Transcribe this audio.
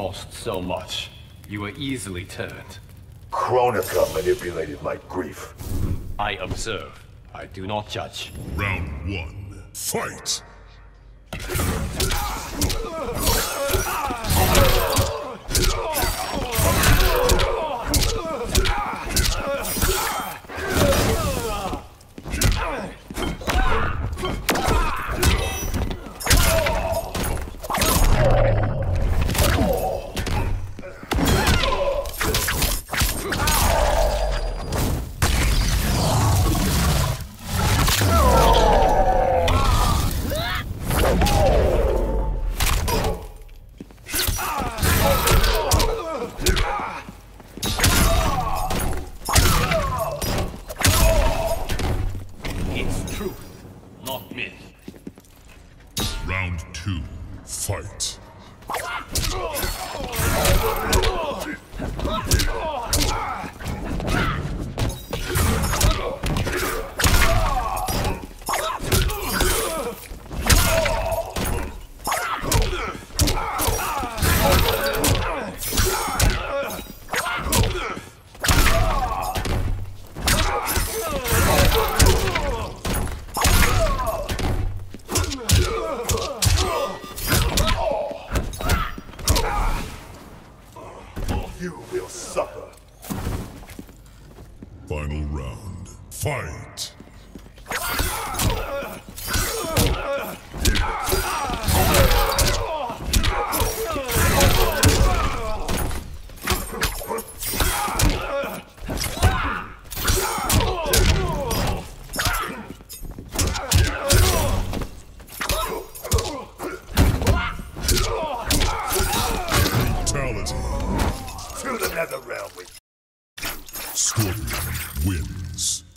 lost so much. You were easily turned. Kronika manipulated my grief. I observe. I do not judge. Round 1. Fight! It's truth, not myth. Round 2. Fight! You will suffer. Final round. Fight! Brutality. To the NetherRealm with Scorpio wins.